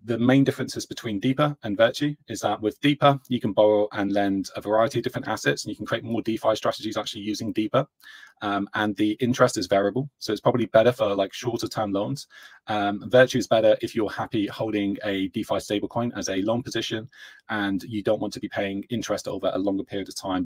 the main differences between Deepr and Virtue is that with Deepr, you can borrow and lend a variety of different assets, and you can create more DeFi strategies actually using Deepr. And the interest is variable, so it's probably better for like shorter term loans. Virtue is better if you're happy holding a DeFi stablecoin as a long position and you don't want to be paying interest over a longer period of time.